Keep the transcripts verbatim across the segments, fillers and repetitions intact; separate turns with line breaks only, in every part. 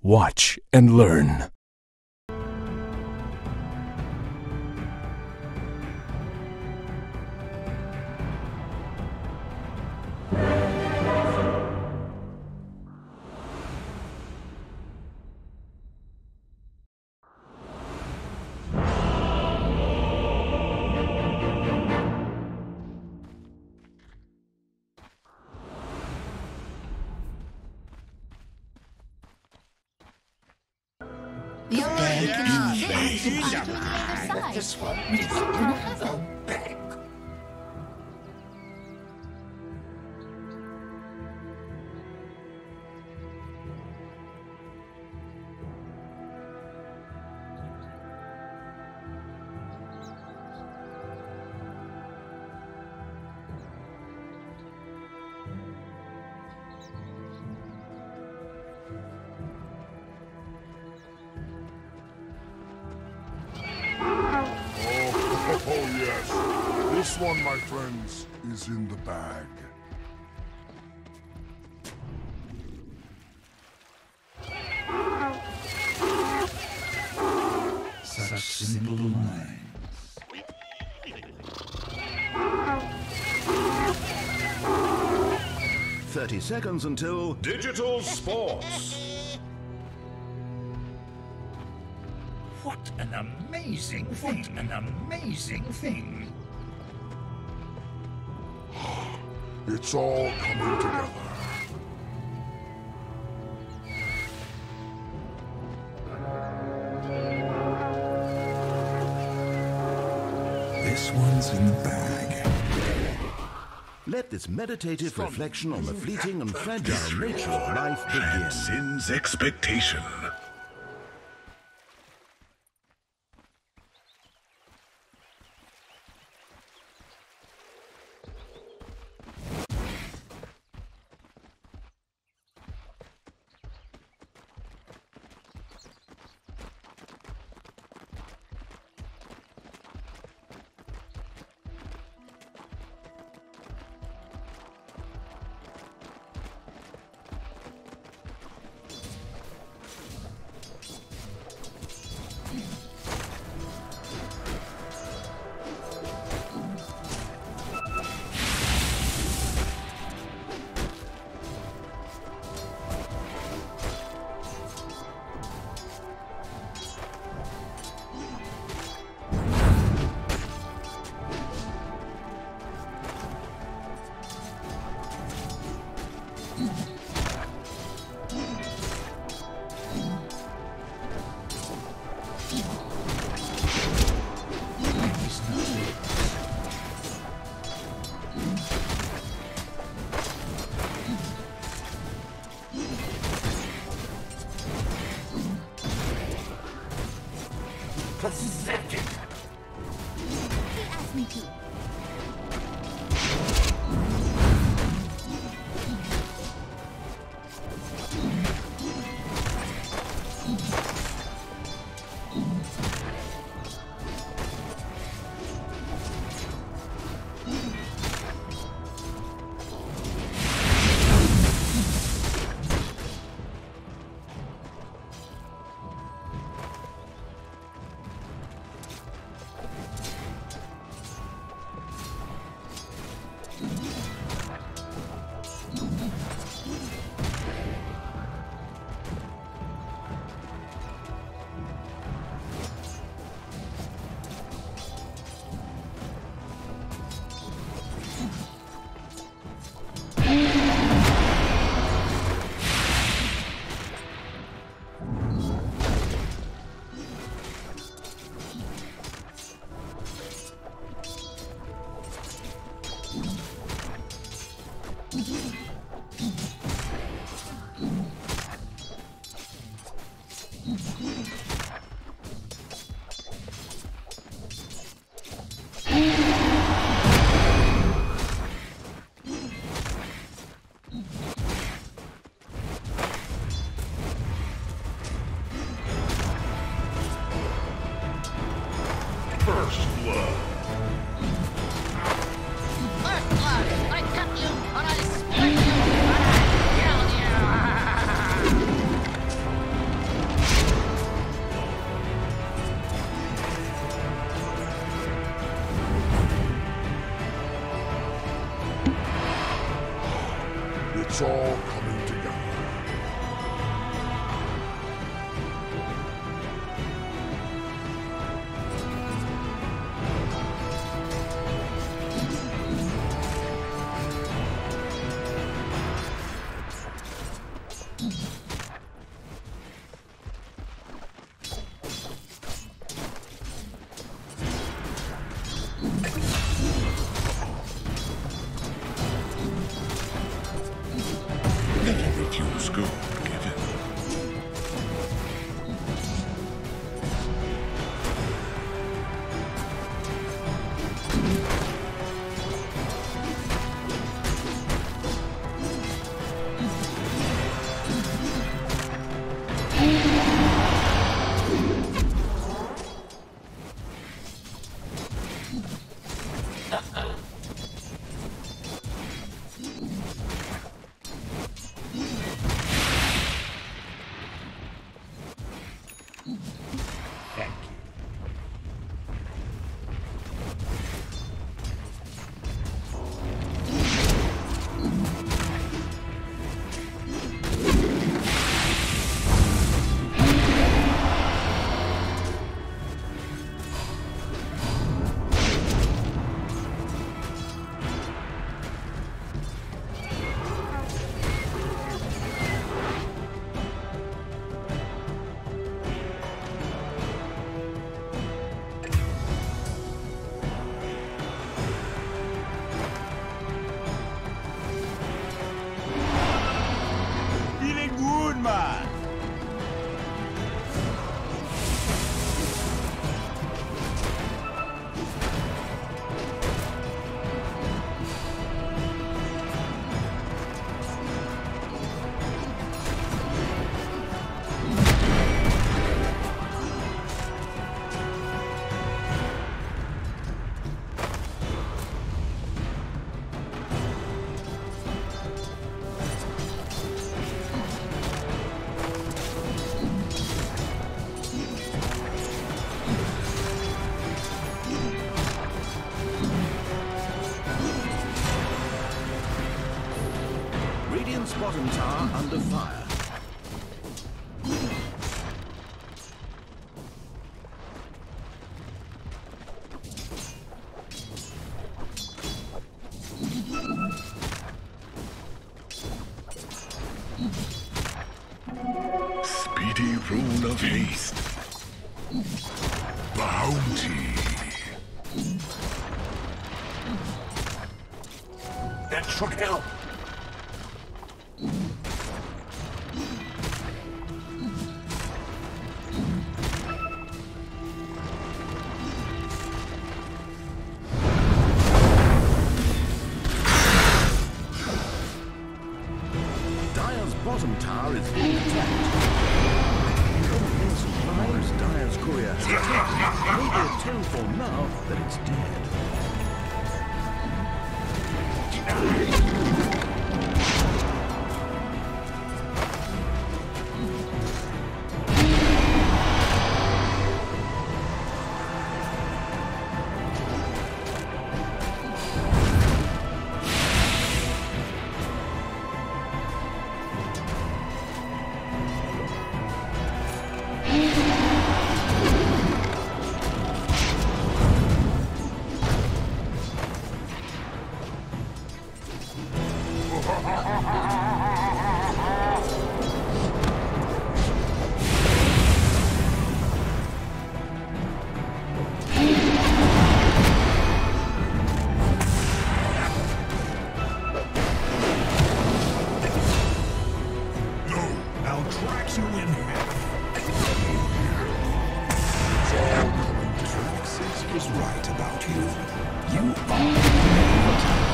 Watch and learn.
This one is the bank.
Oh yes, this one, my friends, is in the bag.
Such simple minds.
Thirty seconds until
Digital Sports.
What an amazing thing, an amazing thing.
It's all coming together.
This one's in the bag.
Let this meditative reflection on the fleeting and fragile nature of life begin.
Transcends expectation.
Pathetic.
He asked me to.
First blood.
First blood! I cut you, or I split
It's all coming together.
Never refuse gold given.
Radiant's bottom tower under fire.
Speedy rule of haste. Bounty.
That should help.
Dire's bottom tower is being attacked. In surprise, Dire's courier has attacked. Maybe a telephone now that it's dead.
Is right about you. You are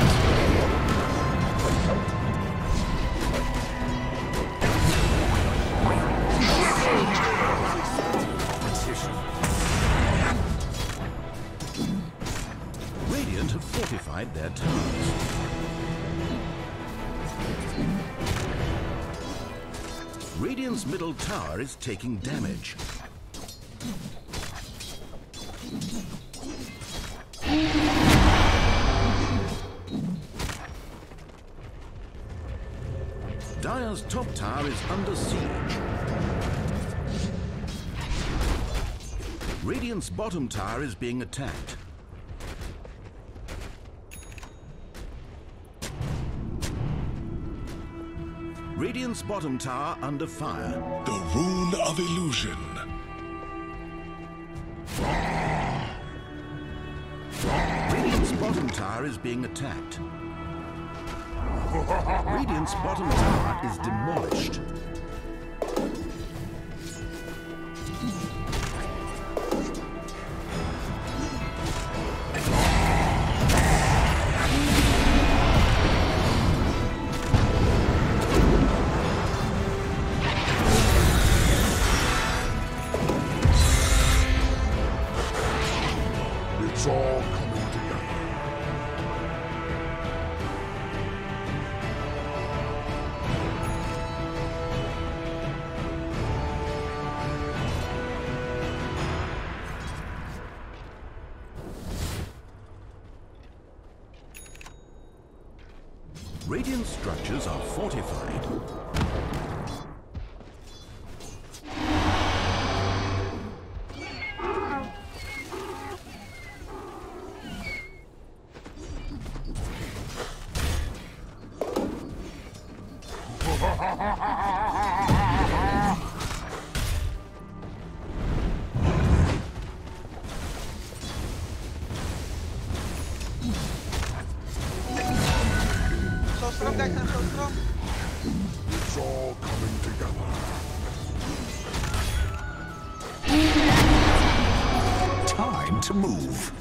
Radiant have fortified their towers. Radiant's middle tower is taking damage. Dire's top tower is under siege. Radiant's bottom tower is being attacked. Radiant's bottom tower under fire.
The rune of illusion.
Radiant's bottom tower is being attacked. Radiant's bottom tower is demolished.
It's all coming together.
Radiant structures are fortified.
So strong guys, I'm so strong.
It's all coming together.
Time to move.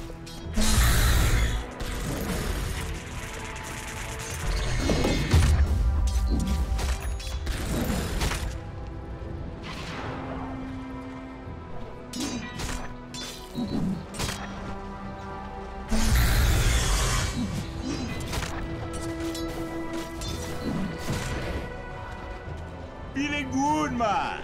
Feeling good, man.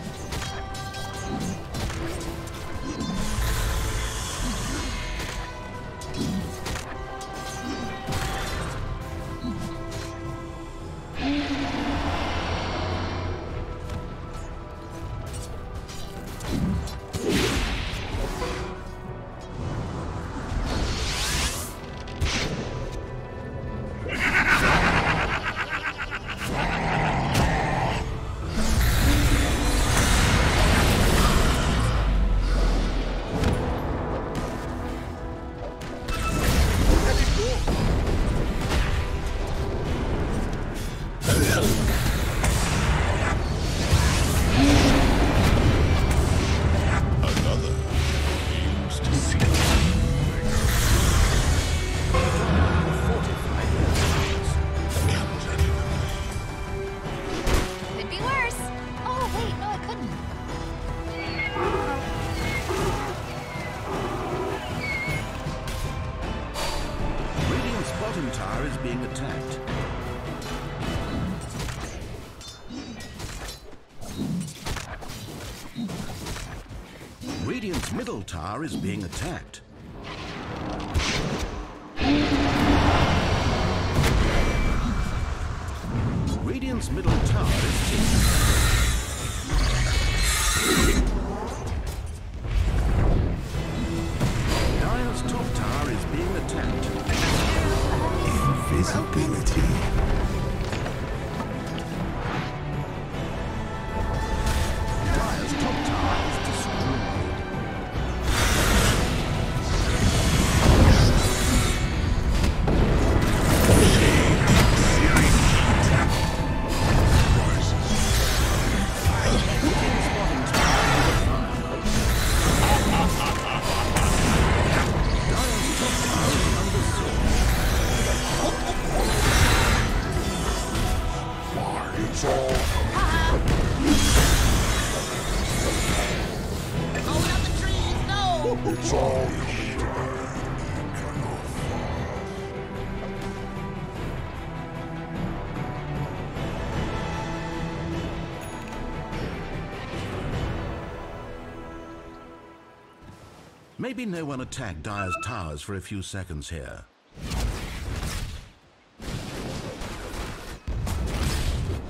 Another aims to see.
Could be worse. Oh, wait, no, it couldn't.
Radiant's bottom tower is being attacked. Radiant's middle tower is being attacked. Radiant's middle tower is taken. Dire's top tower is being attacked.
Invisibility.
Dire's top tower is destroyed.
It's all
Oh, not the trees, no!
It's all coming together.
Maybe no one attacked Dire's towers for a few seconds here.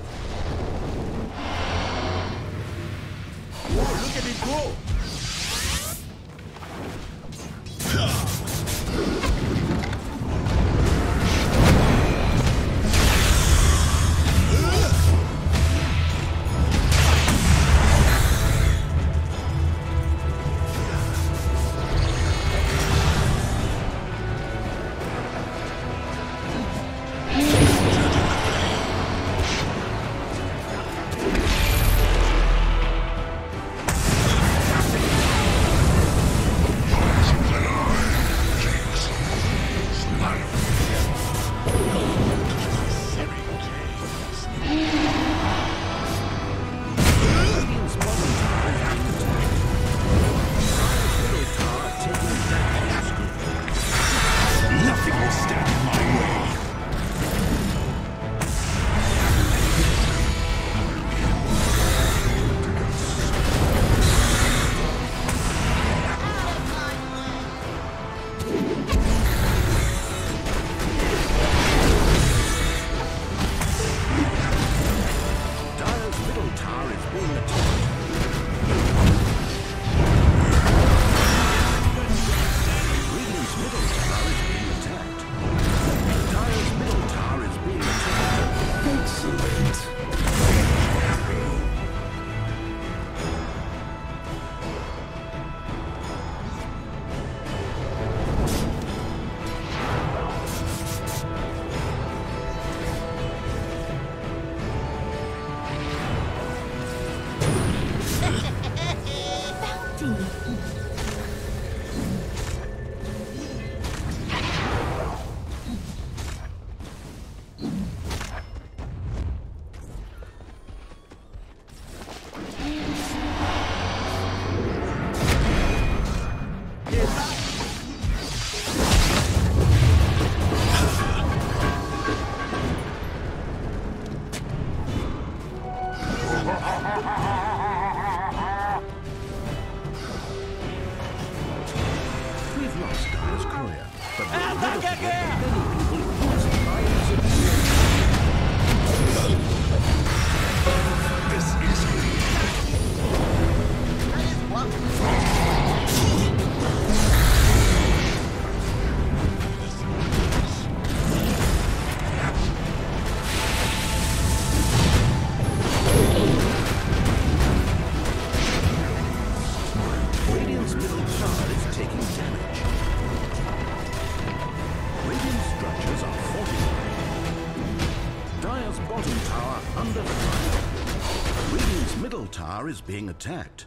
Is being attacked.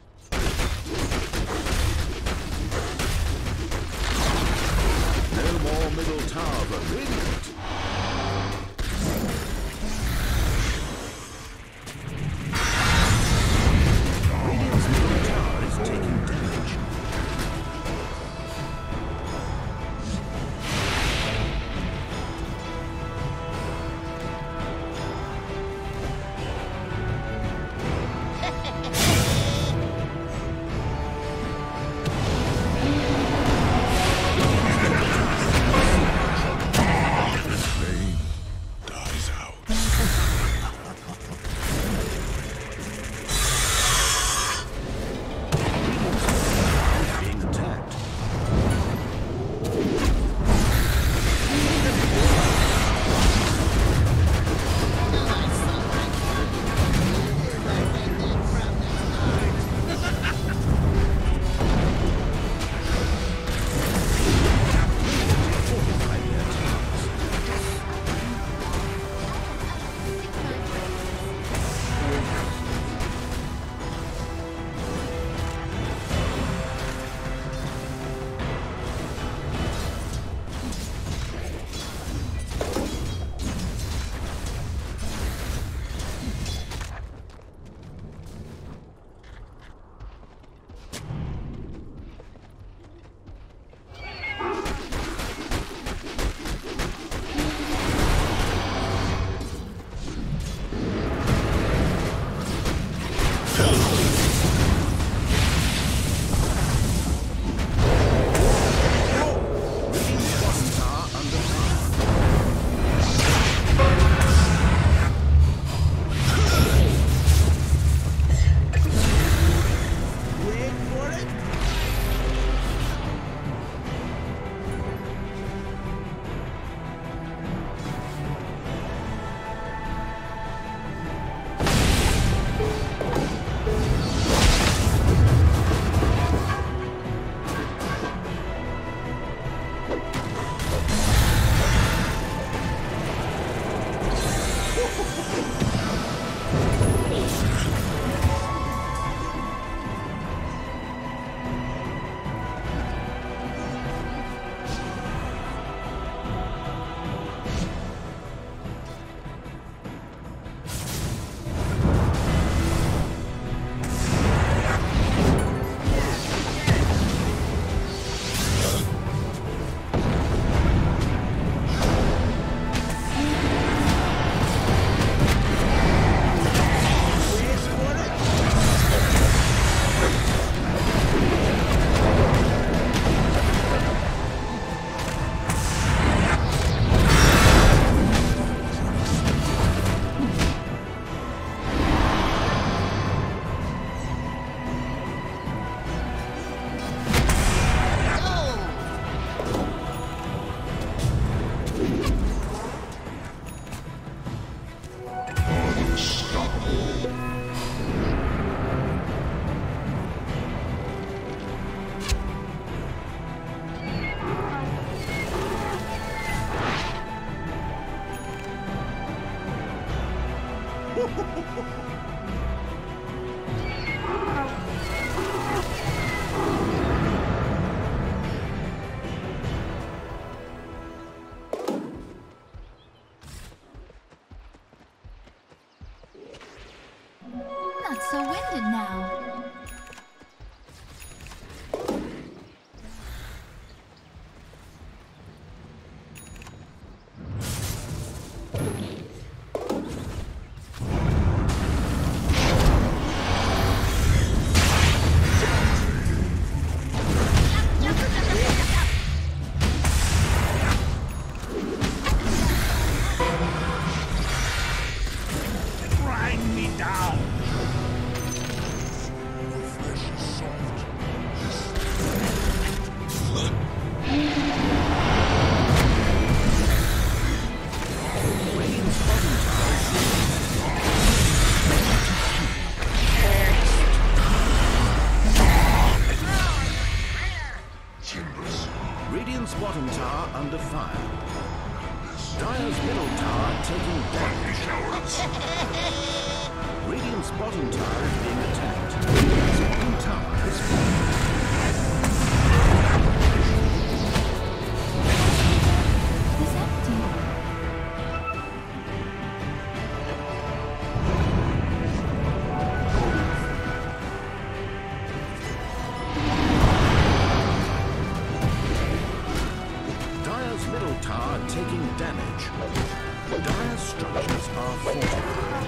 No more middle tower for Radiant. Radiant's middle tower is taking damage.
Not so winded now.
Grind me down!
Radiant's bottom tower under fire. Dire's middle tower taking damage. Radiant's bottom tower is being attacked. Radiant's bottom tower is falling.
It's empty.
Dire's middle tower taking damage. Dire's structures are fortified.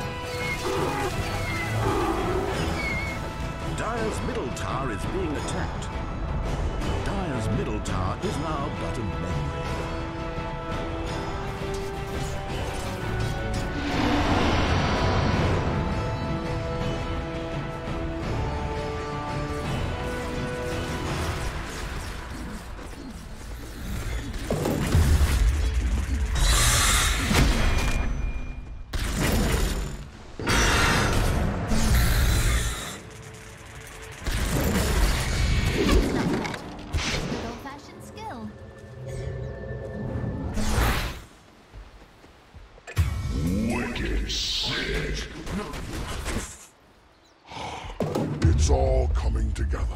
Dire's middle tower is being attacked. Dire's middle tower is now but a memory.
It's all coming together.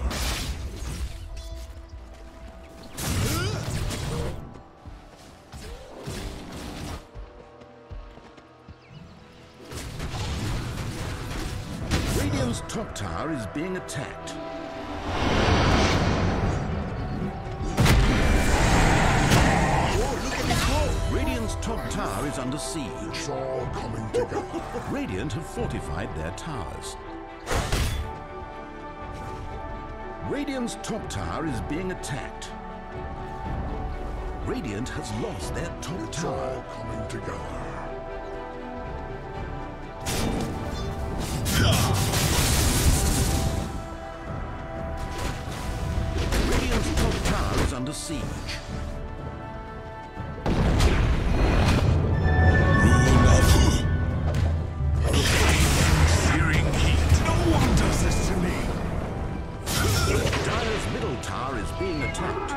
Radiant's top tower is being attacked. Radiant's top tower is under siege.
It's all coming together.
Radiant have fortified their towers. Radiant's top tower is being attacked. Radiant has lost their top
It's
tower.
all coming together.
Radiant's top tower is under siege.
Searing heat. No one does this to me.
Dire's middle tower is being attacked.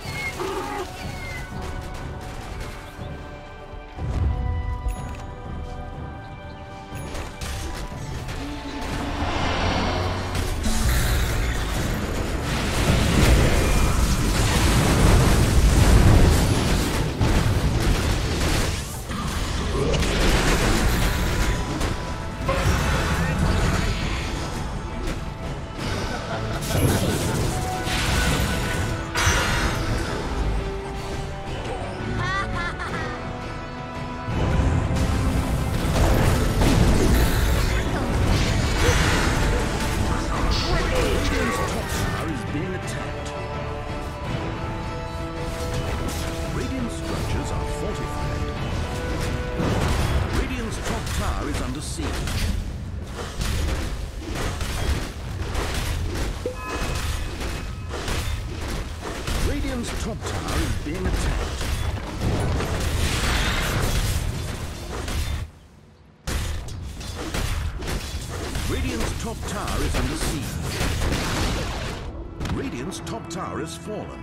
Radiant's top tower is being attacked. Radiant's top tower is under siege. Radiant's top tower has fallen.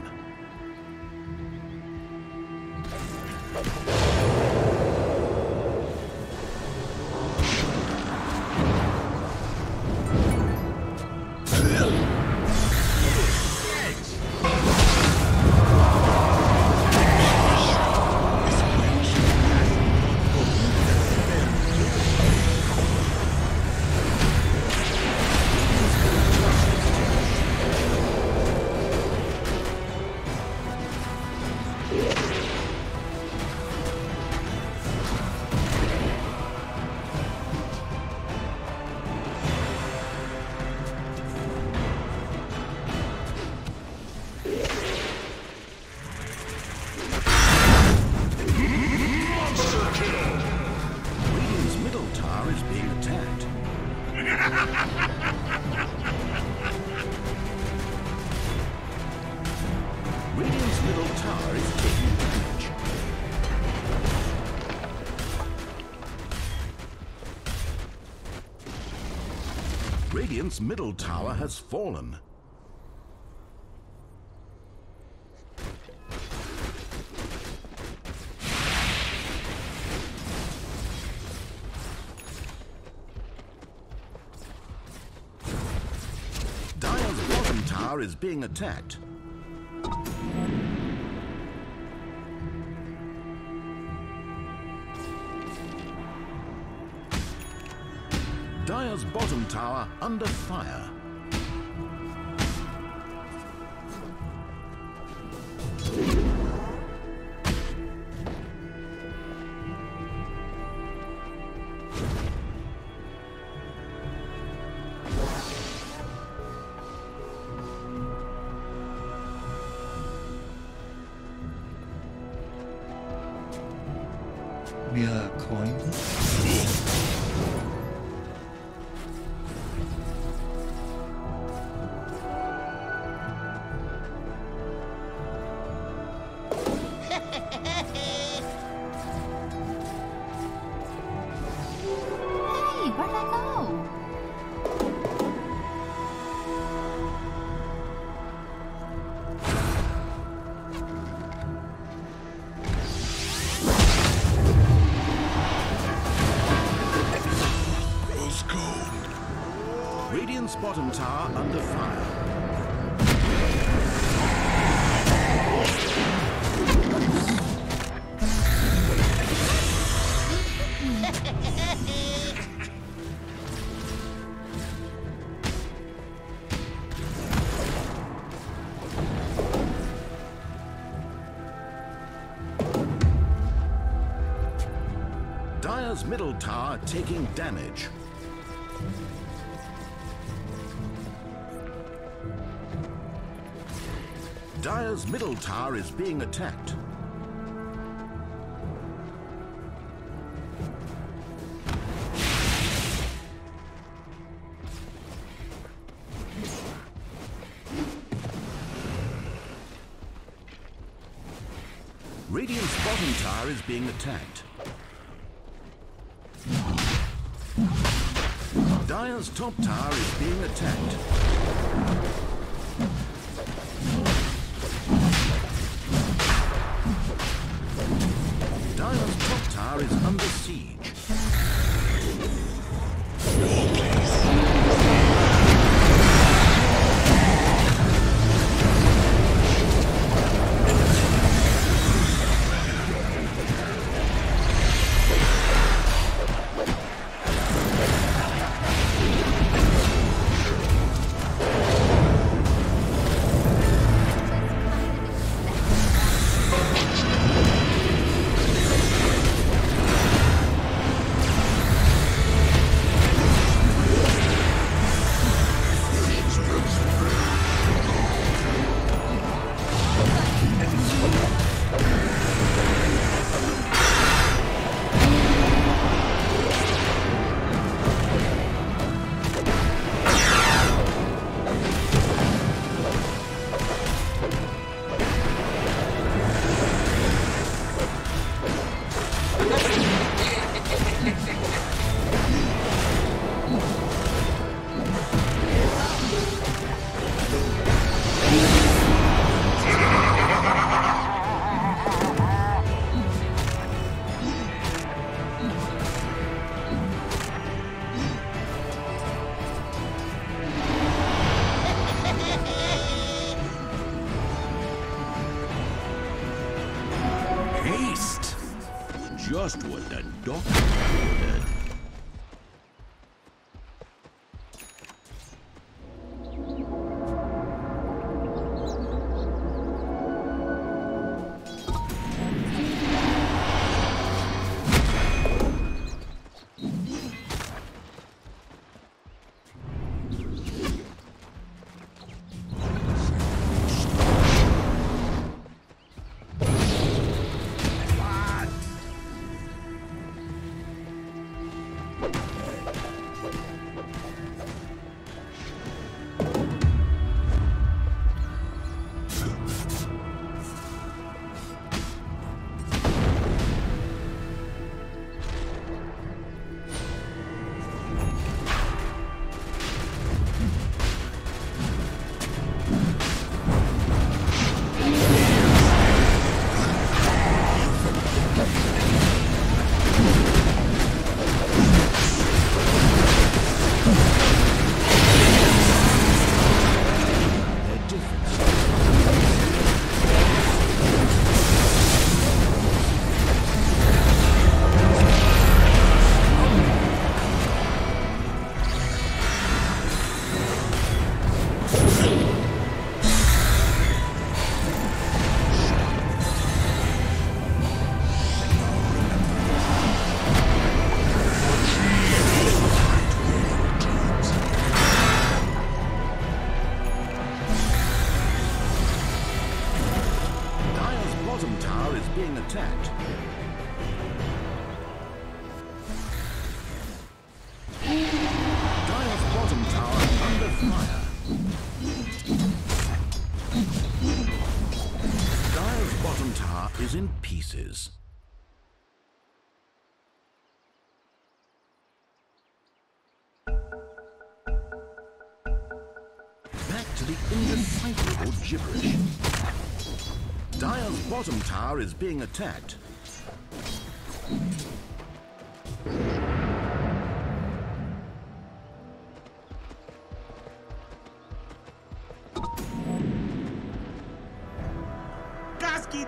Radiant's middle tower has fallen. Dire's bottom tower is being attacked. Dire's bottom tower under fire.
We are coin.
Radiant's bottom tower under fire. Dire's middle tower taking damage. Dire's middle tower is being attacked. Radiant's bottom tower is being attacked. Dire's top tower is being attacked. Dire's top tower is under siege. Just what the doctor ordered. Being attacked. Dire's bottom tower under fire. Dire's bottom tower is in pieces. Back to the indecipherable gibberish. Dire's bottom tower is being attacked.
Gasket!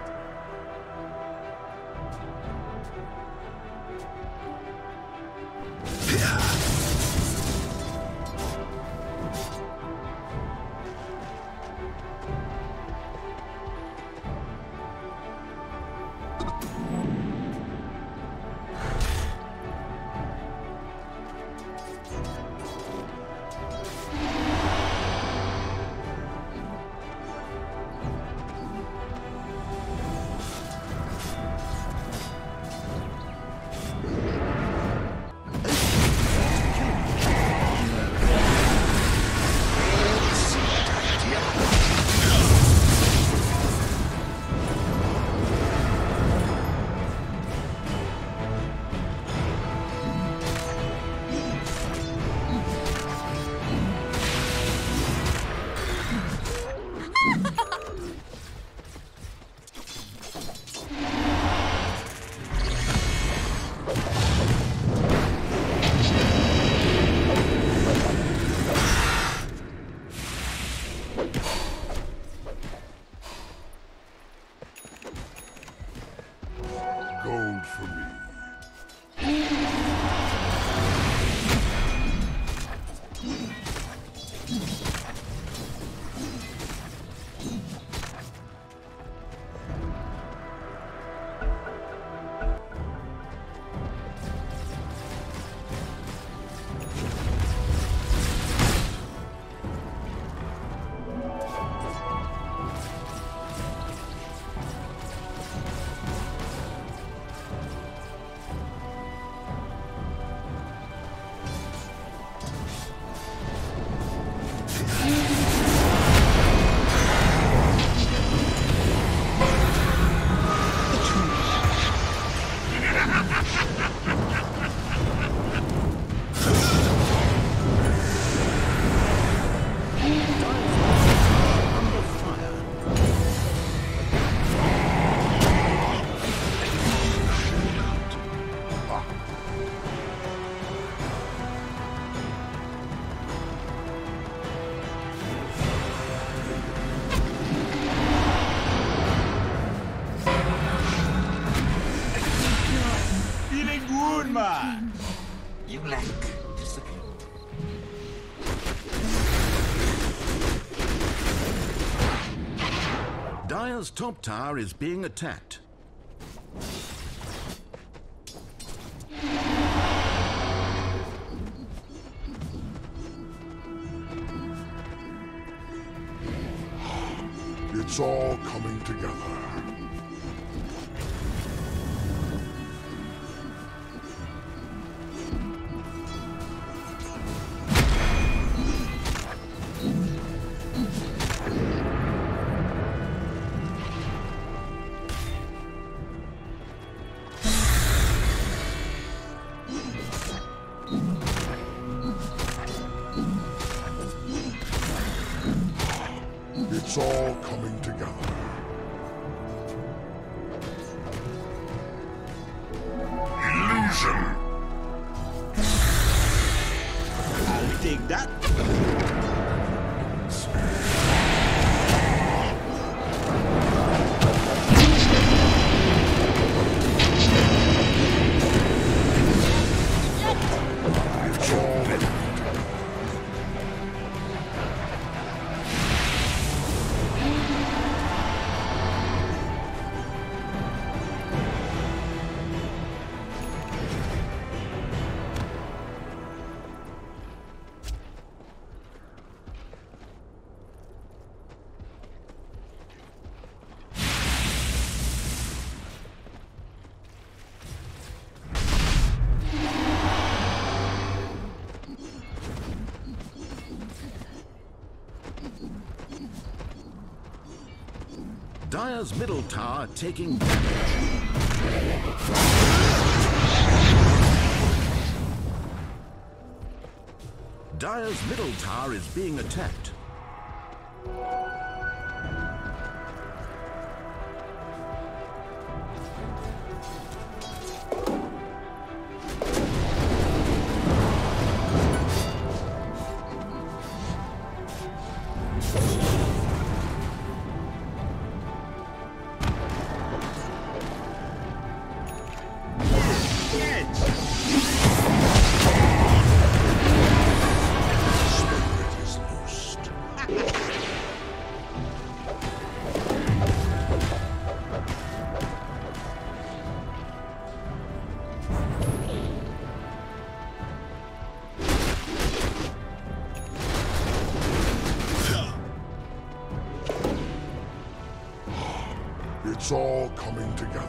OFFLANE.
You lack discipline.
Dire's top tower is being attacked.
It's all coming together. It's all coming together. Illusion!
I'll take that.
It's all
Dire's middle tower taking damage. Dire's middle tower is being attacked.
It's all coming together.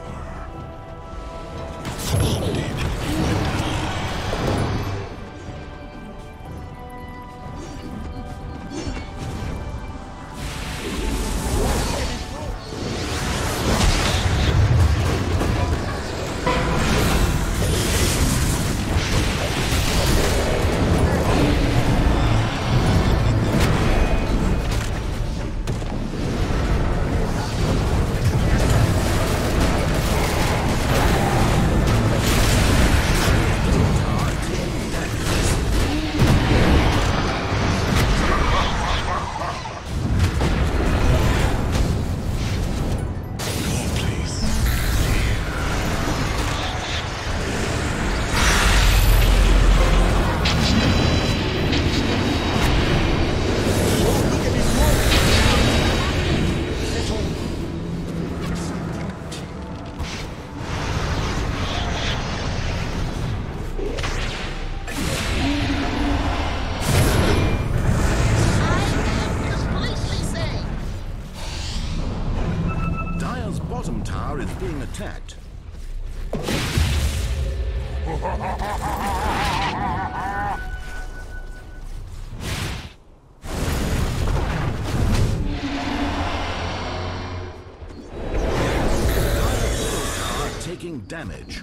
Bottom tower is being attacked. Taking damage.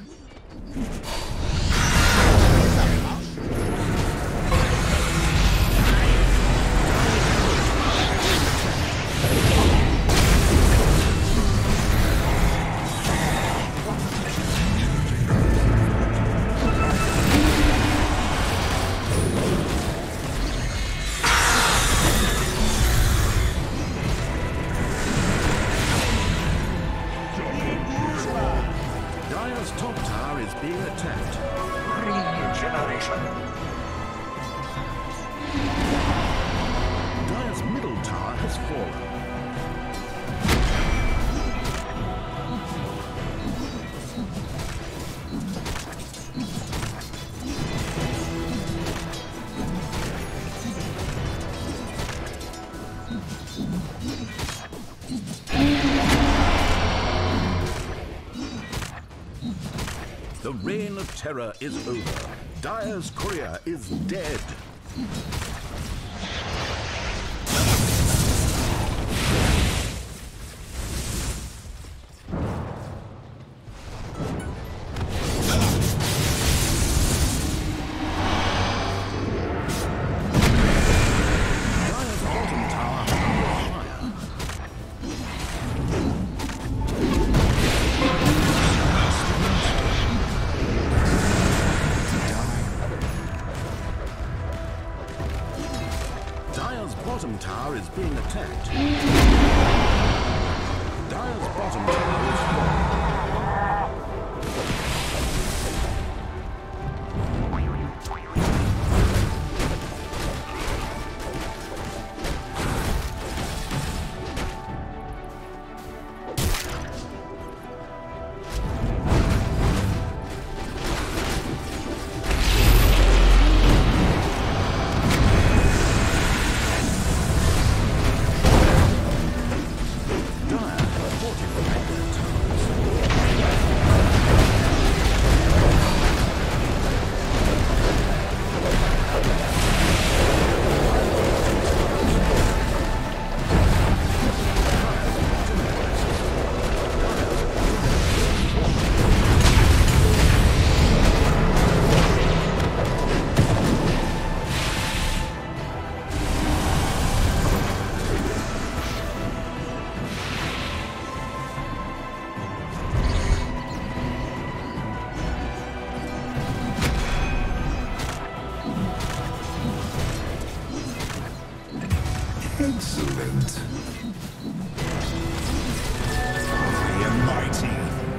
Dire's top tower Dire's middle tower has fallen. The reign of terror is over. Dire's courier is dead. Bottom tower is being attacked. Dire's bottom tower is falling.
Excellent. I am mighty.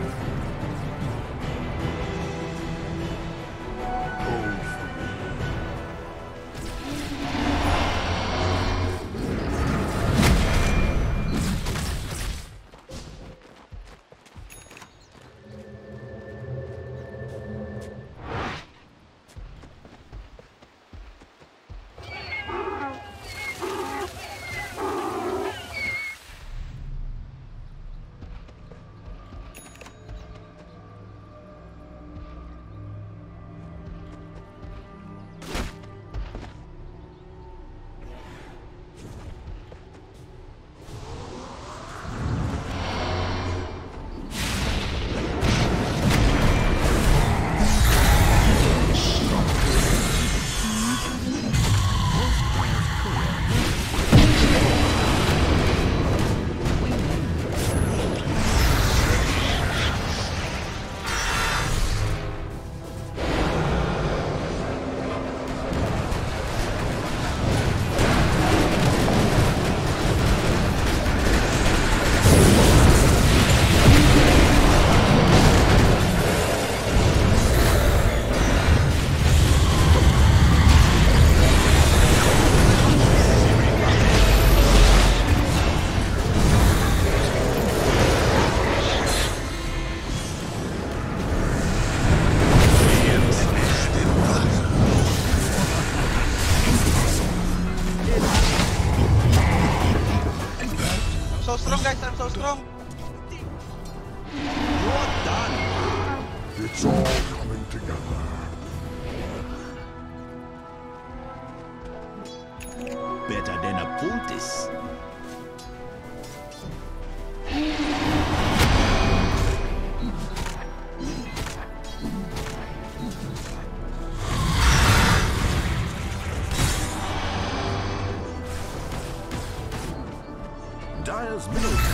So strong, guys. I'm so strong. What done?
It's all coming together.
Better than a poultice.
Dire's middle